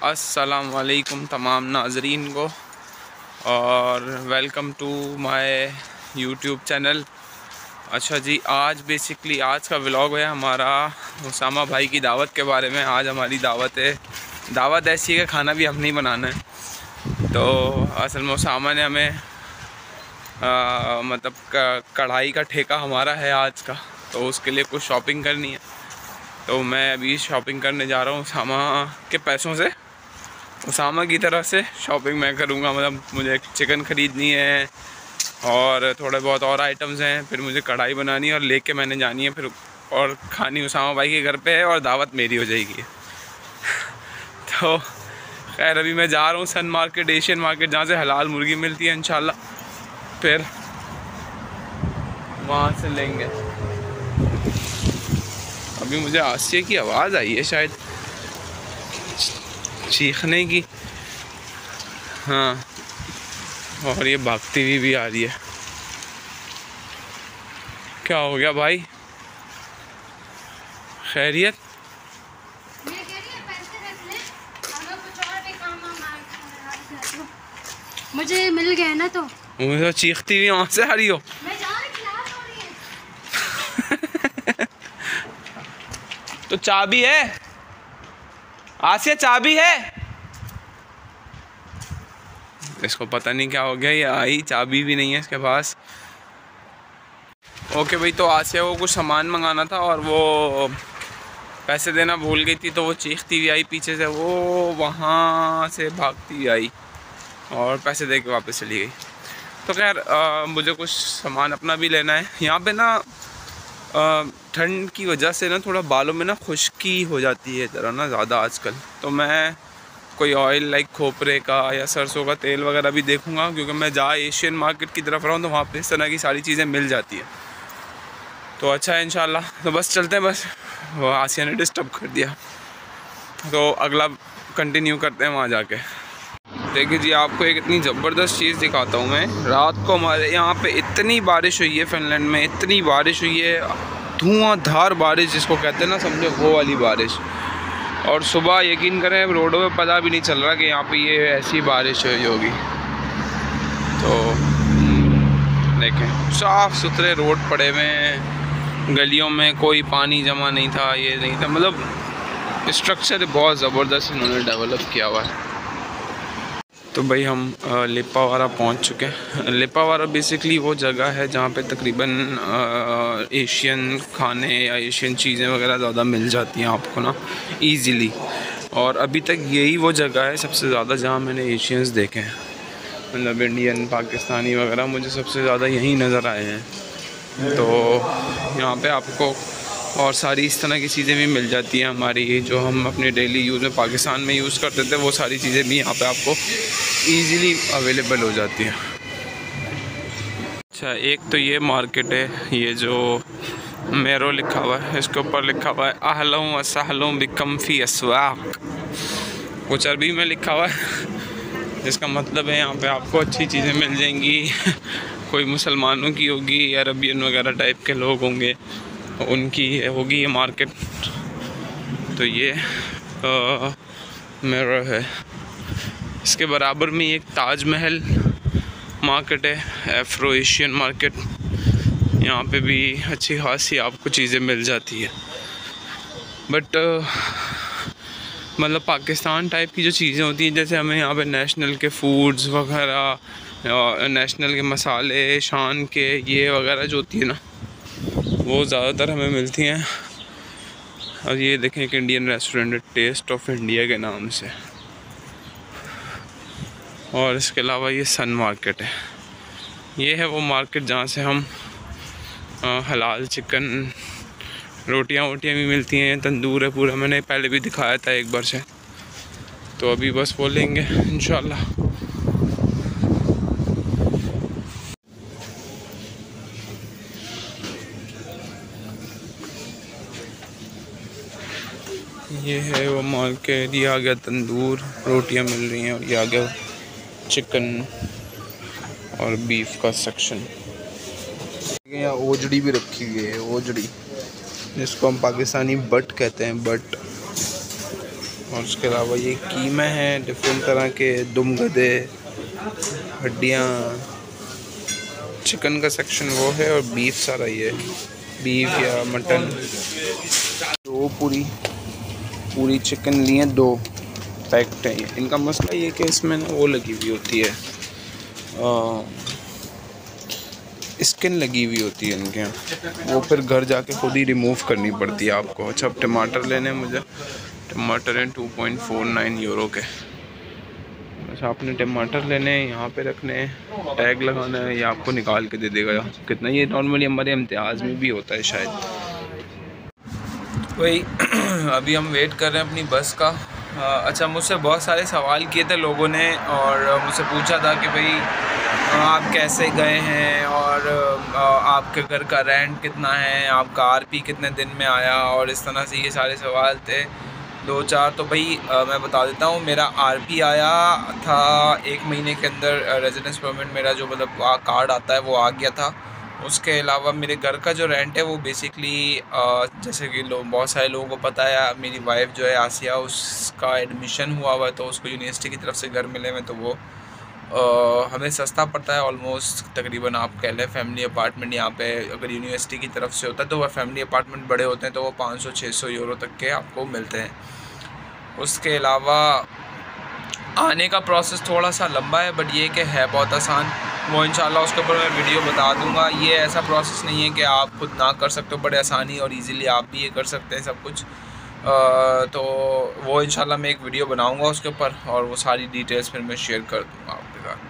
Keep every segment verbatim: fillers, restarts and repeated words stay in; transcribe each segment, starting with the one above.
अस्सलाम वालेकुम तमाम नाजरीन को और welcome to my YouTube channel. अच्छा जी, आज बेसिकली आज का व्लॉग है हमारा उसामा भाई की दावत के बारे में। आज हमारी दावत है, दावत ऐसी है कि खाना भी हम नहीं बनाना है। तो असल में उसामा ने हमें आ, मतलब कढ़ाई का ठेका हमारा है आज का, तो उसके लिए कुछ शॉपिंग करनी है। तो मैं अभी शॉपिंग करने जा रहा हूँ उसामा के पैसों से, उसामा की तरफ से शॉपिंग मैं करूँगा। मतलब मुझे चिकन ख़रीदनी है और थोड़े बहुत और आइटम्स हैं, फिर मुझे कढ़ाई बनानी है और लेके मैंने जानी है फिर, और खानी उसामा भाई के घर पे है और दावत मेरी हो जाएगी। तो खैर अभी मैं जा रहा हूँ सन मार्केट, एशियन मार्केट, जहाँ से हलाल मुर्गी मिलती है इंशाल्लाह, फिर वहाँ से लेंगे। अभी मुझे आसिया की आवाज़ आई है शायद चीखने की, हाँ, और ये भागती हुई भी आ रही है। क्या हो गया भाई, खैरियत? मुझे मिल गया ना, तो मुझे तो चीखती हुई वहाँ से आ रही हो। मैं जा रही हो रही है। तो चाबी है आसिया, चाबी है? इसको पता नहीं क्या हो गया, ये आई चाबी भी नहीं है इसके पास। ओके भाई, तो आसिया को कुछ सामान मंगाना था और वो पैसे देना भूल गई थी, तो वो चीखती हुई आई पीछे से, वो वहाँ से भागती हुई आई और पैसे दे के वापस चली गई। तो खैर मुझे कुछ सामान अपना भी लेना है। यहाँ पे ना ठंड की वजह से ना थोड़ा बालों में ना खुश्की हो जाती है ज़रा ना ज़्यादा आजकल, तो मैं कोई ऑयल लाइक खोपरे का या सरसों का तेल वगैरह भी देखूंगा, क्योंकि मैं जहाँ एशियन मार्केट की तरफ रहा हूँ तो वहाँ पे इस तरह की सारी चीज़ें मिल जाती है। तो अच्छा है इंशाल्लाह। तो बस चलते हैं, बस वो आसिया ने डिस्टर्ब कर दिया, तो अगला कंटिन्यू करते हैं वहाँ जाके। देखिए जी, आपको एक इतनी ज़बरदस्त चीज़ दिखाता हूँ मैं। रात को हमारे यहाँ पे इतनी बारिश हुई है, फिनलैंड में इतनी बारिश हुई है, धुआंधार बारिश जिसको कहते हैं ना, समझो वो वाली बारिश। और सुबह यकीन करें रोडों पे पता भी नहीं चल रहा कि यहाँ पे ये ऐसी बारिश हुई होगी। तो देखें साफ़ सुथरे रोड पड़े हुए हैं, गलियों में कोई पानी जमा नहीं था, ये नहीं था, मतलब स्ट्रक्चर बहुत ज़बरदस्त इन्होंने डेवलप किया हुआ है। तो भाई हम लिपावारा पहुंच चुके हैं। लिपावारा बेसिकली वो जगह है जहाँ पे तकरीबन एशियन खाने या एशियन चीज़ें वगैरह ज़्यादा मिल जाती हैं आपको ना इजीली। और अभी तक यही वो जगह है सबसे ज़्यादा जहाँ मैंने एशियंस देखे हैं, मतलब इंडियन पाकिस्तानी वगैरह मुझे सबसे ज़्यादा यहीं नज़र आए हैं। तो यहाँ पे आपको और सारी इस तरह की चीज़ें भी मिल जाती हैं हमारी, जो हम अपने डेली यूज़ में पाकिस्तान में यूज़ करते थे, वो सारी चीज़ें भी यहाँ पे आपको इजीली अवेलेबल हो जाती हैं। अच्छा, एक तो ये मार्केट है, ये जो मेरो लिखा हुआ है, इसके ऊपर लिखा हुआ है अहलों व सहलों बिकम फी अस्वाक, कुछ अरबी में लिखा हुआ है, जिसका मतलब है यहाँ पे आपको अच्छी चीज़ें मिल जाएंगी। कोई मुसलमानों की होगी, अरबियन वगैरह टाइप के लोग होंगे, उनकी होगी ये मार्केट। तो ये मेरो है, इसके बराबर में एक ताजमहल मार्केट है, एफ्रो एशियन मार्केट। यहाँ पे भी अच्छी खासी आपको चीज़ें मिल जाती है, बट मतलब पाकिस्तान टाइप की जो चीज़ें होती हैं, जैसे हमें यहाँ पे नेशनल के फूड्स वगैरह, नेशनल के मसाले, शान के ये वगैरह जो होती है ना, वो ज़्यादातर हमें मिलती हैं। और ये देखें एक इंडियन रेस्टोरेंट है, टेस्ट ऑफ इंडिया के नाम से। और इसके अलावा ये सन मार्केट है, ये है वो मार्केट जहाँ से हम आ, हलाल चिकन, रोटियां वोटियाँ भी मिलती हैं, तंदूर है पूरा, मैंने पहले भी दिखाया था एक बार से। तो अभी बस वो लेंगे इंशाल्लाह। ये है वो मार्केट, ये आ गया तंदूर, रोटियां मिल रही हैं, और ये आ गया चिकन और बीफ का सेक्शन। यहाँ ओजड़ी भी रखी हुई है, ओजड़ी जिसको हम पाकिस्तानी बट कहते हैं, बट और उसके अलावा ये कीमे हैं डिफरेंट तरह के, दुम गधे, हड्डियाँ, चिकन का सेक्शन वो है और बीफ सारा ये बीफ या मटन। दो पूरी पूरी चिकन लिए, दो पैक्ट है ये। इनका मसला ये कि इसमें ना वो लगी हुई होती है, स्किन लगी हुई होती है इनके यहाँ, वो फिर घर जाके खुद ही रिमूव करनी पड़ती है आपको। अच्छा अब टमाटर लेने हैं मुझे, टमाटर हैं two point four nine euro के। अच्छा आपने टमाटर लेने हैं, यहाँ पे रखने हैं, टैग लगाना है, ये आपको निकाल के दे देगा कितना। ये नॉर्मली हमारे इम्तियाज़ में भी होता है शायद। वही अभी हम वेट कर रहे हैं अपनी बस का। अच्छा मुझसे बहुत सारे सवाल किए थे लोगों ने और मुझसे पूछा था कि भाई आप कैसे गए हैं और आपके घर का रेंट कितना है, आपका आरपी कितने दिन में आया, और इस तरह से ये सारे सवाल थे दो चार। तो भाई मैं बता देता हूँ, मेरा आरपी आया था एक महीने के अंदर, रेजिडेंस परमिट मेरा जो मतलब कार्ड आता है वो आ गया था। उसके अलावा मेरे घर का जो रेंट है वो बेसिकली जैसे कि लोग बहुत सारे लोगों को पता है, मेरी वाइफ जो है आसिया, उसका एडमिशन हुआ हुआ है तो उसको यूनिवर्सिटी की तरफ से घर मिले हुए, तो वो आ, हमें सस्ता पड़ता है ऑलमोस्ट। तकरीबन आप कह लें फैमिली अपार्टमेंट यहाँ पे अगर यूनिवर्सिटी की तरफ से होता है तो वह फैमिली अपार्टमेंट बड़े होते हैं तो वो पाँच सौ छः सौ यूरो तक के आपको मिलते हैं। उसके अलावा आने का प्रोसेस थोड़ा सा लंबा है बट ये कि है बहुत आसान, वो इंशाल्लाह उसके ऊपर मैं वीडियो बता दूंगा। ये ऐसा प्रोसेस नहीं है कि आप खुद ना कर सकते हो, बड़े आसानी और इजीली आप भी ये कर सकते हैं सब कुछ। आ, तो वो इंशाल्लाह मैं एक वीडियो बनाऊंगा उसके ऊपर और वो सारी डिटेल्स फिर मैं शेयर कर दूंगा आपके साथ।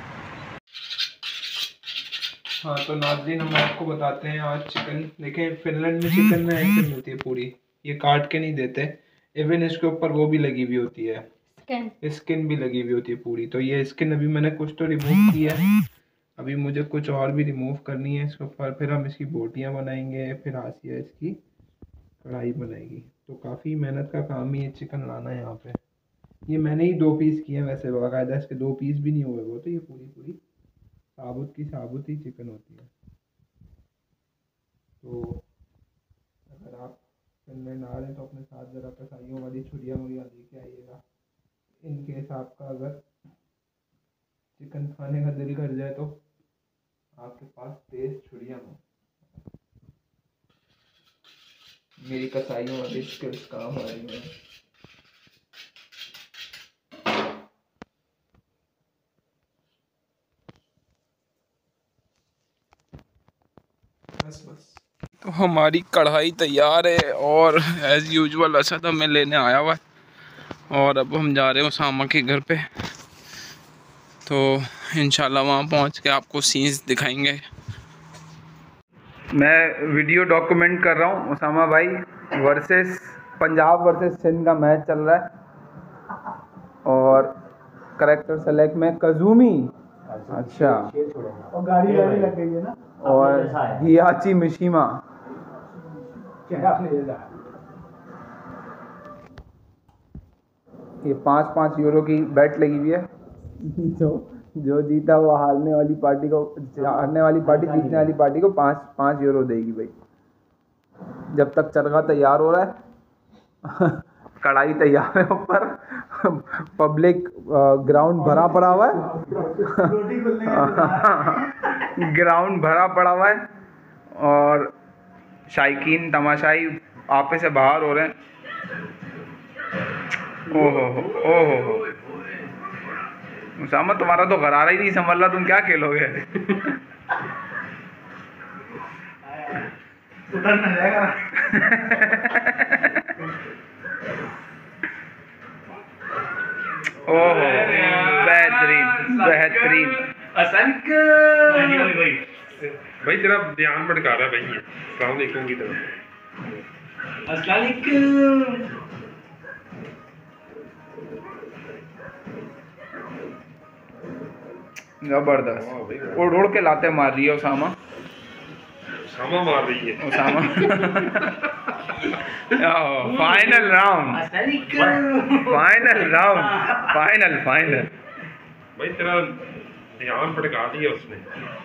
हाँ तो नाज़रीन हम आपको बताते हैं आज चिकन। देखें फिनलैंड में चिकन में ऐसे मिलती है पूरी, ये काट के नहीं देते, इवन इसके ऊपर वो भी लगी हुई होती है, स्किन भी लगी हुई होती है पूरी। तो ये स्किन अभी मैंने कुछ तो रिमूव की है, अभी मुझे कुछ और भी रिमूव करनी है इसके ऊपर, फिर हम इसकी बोटियाँ बनाएंगे, फिर आसिया इसकी कढ़ाई बनाएगी। तो काफ़ी मेहनत का काम ही है चिकन लाना है यहाँ पे। ये मैंने ही दो पीस किए हैं, वैसे बाकायदा इसके दो पीस भी नहीं हुए वो, तो ये पूरी पूरी साबुत की साबुत ही चिकन होती है। तो अगर आप फिनलैंड आ रहे हैं तो अपने साथ ज़रा कसाइयों वाली छुरियाँ वुरियाँ लेके आइएगा, इनके हिसाब का अगर चिकन खाने का दिल कर जाए तो आपके पास तेज छुरियाँ हों। मेरी कसाइयों वाली स्किल्स काम आ रही हैं। बस बस तो हमारी कढ़ाई तैयार है और एज़ यूजुअल असद हमें लेने आया हुआ है और अब हम जा रहे हैं उसामा के घर पे। तो इंशाल्लाह वहाँ पहुँच के आपको सीन्स दिखाएंगे। मैं वीडियो डॉक्यूमेंट कर रहा हूँ, उसामा भाई वर्सेस पंजाब वर्सेस सिंध का मैच चल रहा है और करेक्टर सेलेक्ट में कजूमी, अच्छा और गाड़ी गाड़ी लग गई है ना, और हियाची मिशिमा। ये पाँच पाँच यूरो की बैट लगी हुई है, जो जो जीता वो हारने वाली पार्टी को, हारने वाली पार्टी जीतने वाली पार्टी को पाँच पाँच यूरो देगी भाई। जब तक चरखा तैयार हो रहा है कढ़ाई तैयार है ऊपर, पब्लिक ग्राउंड भरा पड़ा हुआ है ग्राउंड भरा पड़ा हुआ है और शायकीन तमाशाई आपे से बाहर हो रहे हैं। ओहो हो ओहो हो उसामा तुम्हारा तो गरारा ही नहीं संभल रहा, तुम क्या खेलोगे उधर न जाएगा ओहो बेहतरीन बेहतरीन। भाई तेरा ध्यान भटका रहा है भाई, अस्सलाम वालेकुम की तरफ। अस्सलाम वालेकुम। जबरदस्त उड़ उड़ के लाते मार रही है उसामा, उसामा मार रही है Usama final round final round final final. भाई तेरा ध्यान भटका दिया उसने।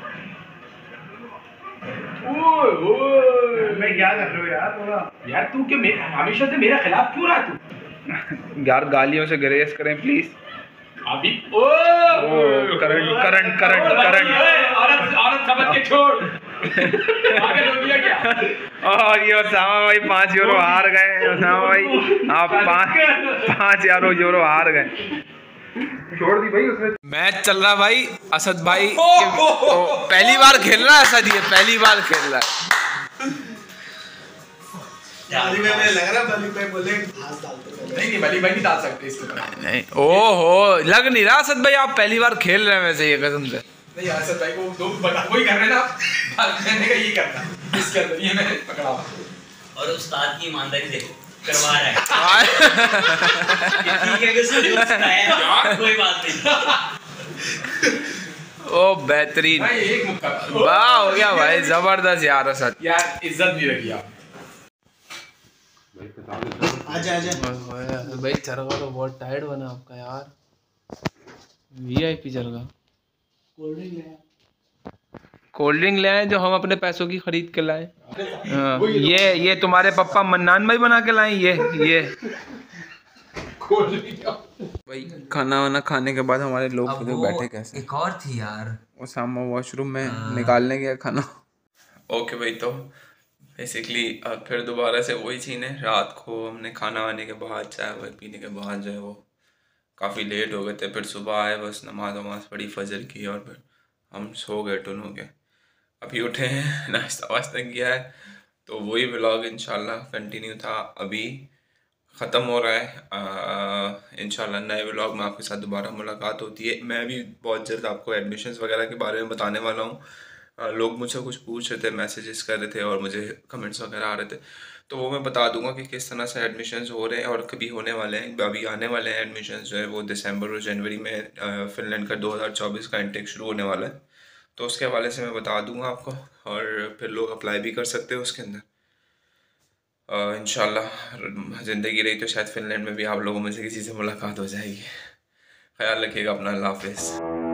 ओए ओए मैं क्या कर रहा हूँ यार, थोड़ा यार तू क्या हमेशा से मेरे खिलाफ क्यों रहा तू? यार गालियों से ग्रेस करें प्लीज। अभी ओ करंट करंट करंट करंट औरत औरत समझ के छोड़ आगे हो गया क्या। और ये ओसामा भाई पाँच यूरो हार गए। ओसामा भाई आप पाँच पाँच यारो यूरो हार गए। छोड़ दी भाई उसने। मैच चल रहा भाई। असद भाई के, ओ, पहली बार खेल रहा है असद, ये पहली बार खेल रहा है। बली भाई मुझे लग रहा है बली भाई बोले घास डालते पहले। नहीं नहीं बली भाई नहीं डाल सकते इसके ऊपर। नहीं ओहो लग नहीं रहा असद भाई आप पहली बार खेल रहे हैं वैसे, ये कसम से। नहीं असद भाई को दो बता वही कर रहे हैं ना आप। मैंने कहा ये करना इसके अंदर ये मैंने पकड़ा। और उस्ताद की ईमानदारी देखो करवा रहा है। ठीक है कि उसने जो सिखाया कोई बात नहीं। ओ बेहतरीन भाई एक मुक्का वाह हो गया भाई, जबरदस्त यार असद। यार इज्जत नहीं रखी आप। आजा आजा भाई चरगा तो बहुत टायर्ड बना आपका यार। वीआईपी चरगा। कोल्ड ड्रिंक ले कोल्ड ड्रिंक ले आए जो हम अपने पैसों की खरीद के लाए। हाँ, ये ये तुम्हारे पापा मन्नान भाई बना के लाए। ये ये भाई खाना वाना खाने के बाद हमारे लोग अब उधर वो बैठे कैसे। एक और थी यार, ओसामा वॉशरूम में निकालने गया खाना। ओके भाई तो बेसिकली फिर दोबारा से वही सीन है। रात को हमने खाना वाने के बाद चाय वाय पीने के बाद जो है वो काफ़ी लेट हो गए थे। फिर सुबह आए, बस नमाज वमाज पढ़ी फजर की और फिर हम सो गए टुन हो गए। अभी उठे हैं, नाश्ता वास्ता किया है, तो वही व्लॉग इंशाल्लाह कंटिन्यू था। अभी ख़त्म हो रहा है। इंशाल्लाह नए व्लॉग में आपके साथ दोबारा मुलाकात होती है। मैं भी बहुत जल्द आपको एडमिशन्स वगैरह के बारे में बताने वाला हूँ। लोग मुझसे कुछ पूछ रहे थे, मैसेजेस कर रहे थे और मुझे कमेंट्स वगैरह आ रहे थे, तो वो मैं बता दूंगा कि किस तरह से एडमिशन्स हो रहे हैं और कभी होने वाले हैं। अभी आने वाले हैं एडमिशन्स जो है वो दिसंबर और जनवरी में। फिनलैंड का दो हज़ार चौबीस का इंटेक शुरू होने वाला है, तो उसके हवाले से मैं बता दूंगा आपको और फिर लोग अप्लाई भी कर सकते हो उसके अंदर। इंशाल्लाह ज़िंदगी रही तो शायद फिनलैंड में भी आप लोगों में से किसी से मुलाकात हो जाएगी। ख्याल रखिएगा अपना। अल्लाह हाफिज़।